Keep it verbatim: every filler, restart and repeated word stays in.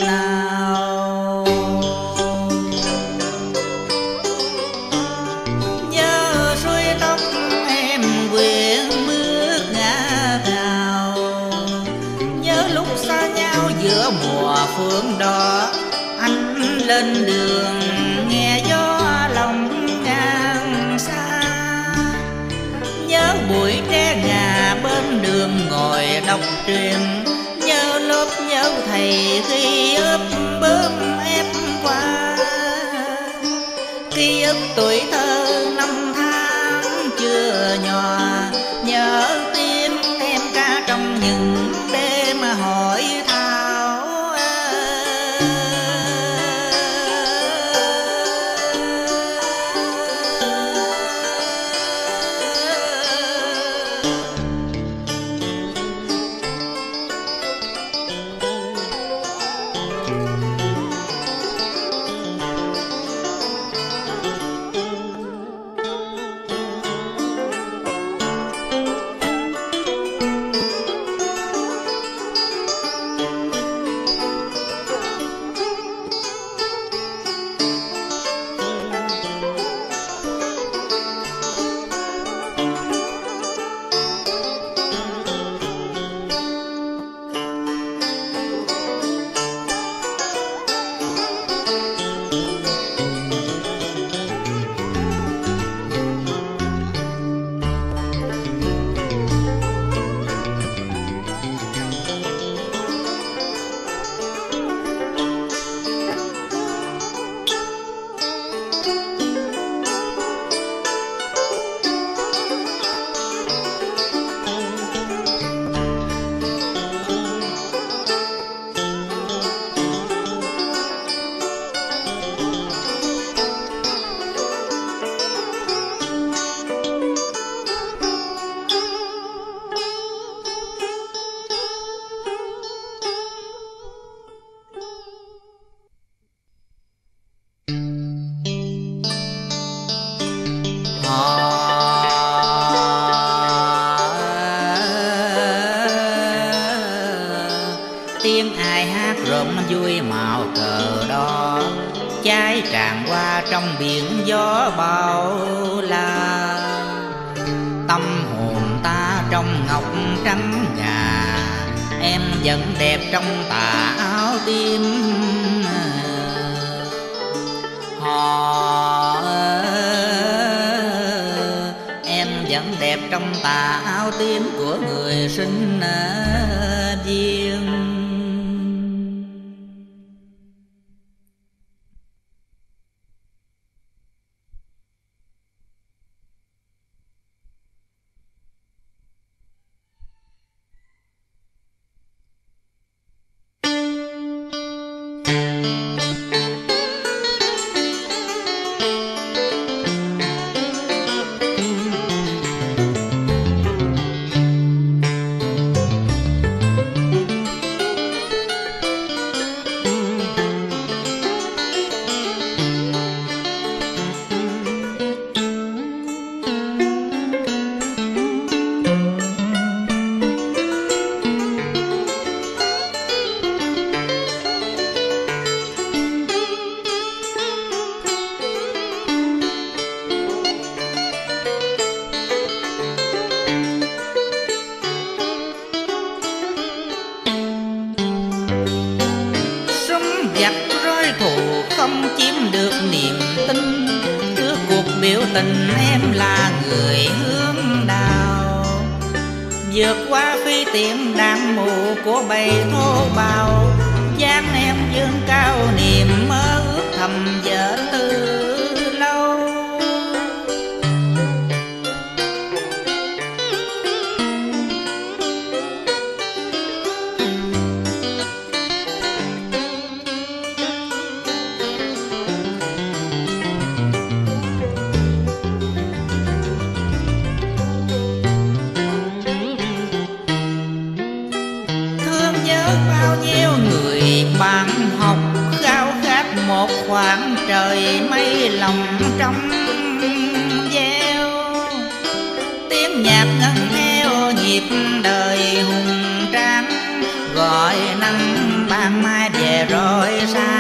nào. Nhớ suối tóc em quyện bước ngã vào, nhớ lúc xa nhau giữa mùa phương đỏ, anh lên đường nghe gió lòng ngang xa. Nhớ buổi tre ngà bên đường ngồi đọc truyện, nhớ lớp nhớ thầy khi ướp bướm ép qua. Ký ức tuổi thơ năm tháng chưa nhòa, nhớ tiếng em ca trong những đêm hỏi thao. Tiếng ai hát rộn vui màu cờ đỏ, cháy tràn qua trong biển gió bao la. Tâm hồn ta trong ngọc trắng ngà, em vẫn đẹp trong tà áo tím. Hò em vẫn đẹp trong tà áo tím của người sinh viên. Không chiếm được niềm tin, trước cuộc biểu tình em là người hướng đạo. Vượt qua phi tiện đạn mù của bầy thô bạo, dáng em dương cao niềm mơ ước thầm vợ từ lâu. Bao nhiêu người bạn học khao khát một khoảng trời mây lòng trong gieo, tiếng nhạc ngân theo nhịp đời hùng tráng, gọi năm ban mai về rồi sao.